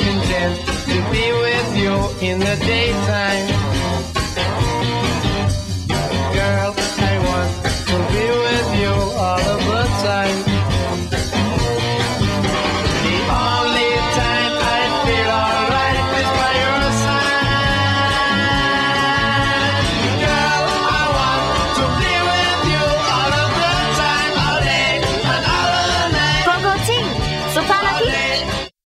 content to be with you in the daytime.